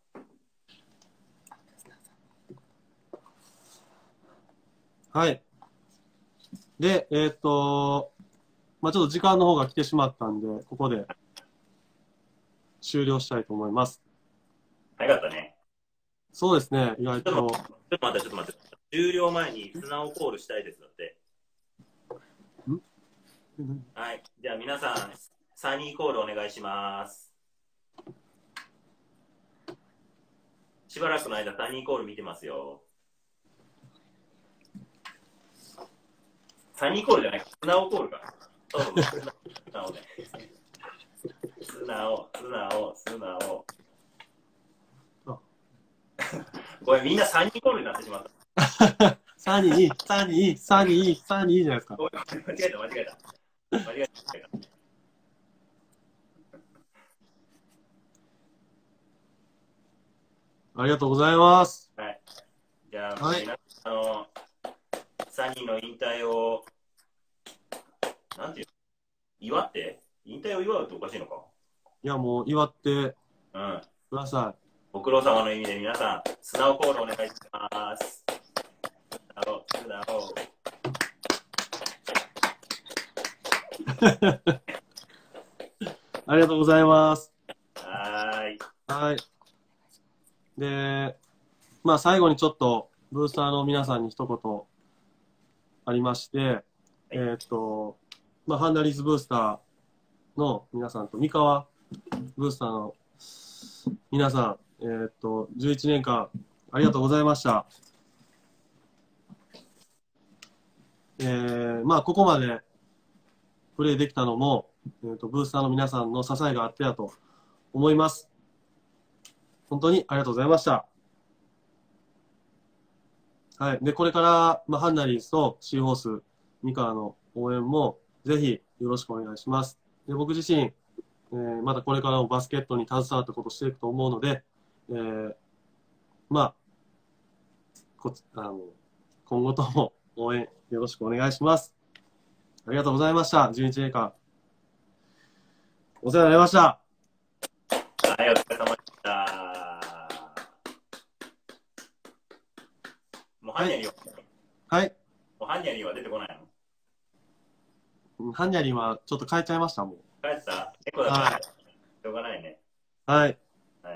はい。で、えーっと、まあちょっと時間の方が来てしまったんで、ここで終了したいと思います。 早かったね。 そうですね、意外と。 ちょっと待って、ちょっと待って。終了前に砂をコールしたいですだって。はい。じゃあ皆さん、サニーコールお願いします。しばらくの間、サニーコール見てますよ。サニーコールじゃないか、砂をコールか。そうそう、砂をね。砂を、砂を、砂を。ごめん、みんなサニーコールになってしまった。 サニー、サニー、サニー、サニーじゃないですか。 ごめん、間違えた、間違えた。間違えた、間違えた。 ありがとうございます。 はい。じゃあ、 はい皆さん、あの、サニーの引退を、なんていうの、祝って引退を祝うっておかしいのか。 いや、もう祝ってうん。 くださご苦労様の意味で皆さん、砂をコールお願いします。砂を、砂を。 い。ありがとうございます。 はーい。 はい。で、まあ最後にちょっとブースターの皆さんに一言ありまして、えーっと、まあハンダリーズブースターの皆さんと三河ブースターの皆さん、えーっと、じゅういちねんかんありがとうございました。えー、まあここまでプレイできたのも、えーっと、ブースターの皆さんの支えがあってやと思います。本当にありがとうございました。はい。で、これから、まあ、ハンナリーズとシーホース、三河の応援もぜひよろしくお願いします。で、僕自身、えー、またこれからもバスケットに携わったことをしていくと思うので、えー、まあ、こあの、今後とも応援よろしくお願いします。ありがとうございました。じゅういちねんかん。お世話になりました。 はい、お疲れ様でした。もうハンニャリは、 はい。 もうハンニャリは出てこないの？ ハンニャリーはちょっと変えちゃいました、もう。 帰ってた？結構だから、 はいしょうがないね。 はい。 はい。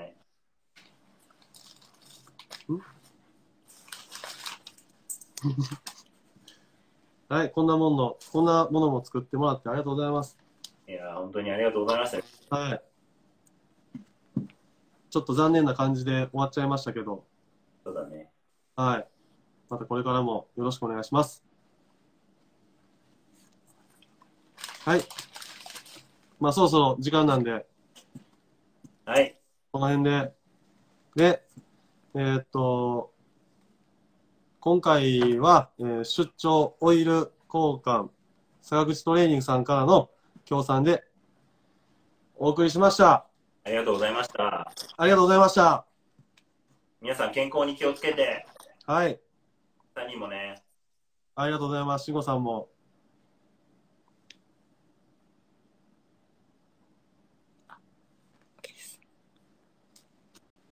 はい、こんなもの、こんなものも作ってもらってありがとうございます。 いや、本当にありがとうございました。 はい。ちょっと残念な感じで終わっちゃいましたけど、 そうだね。 はい。またこれからもよろしくお願いします。はい。まあ、そろそろ時間なんで、 はい。 この辺で。で、えーっと、今回は、えー出張オイル交換、坂口トレーニングさんからの協賛でお送りしました。 ありがとうございました。 ありがとうございました。 皆さん健康に気をつけて、 はい。 さんにんもね。 ありがとうございます。慎吾さんも。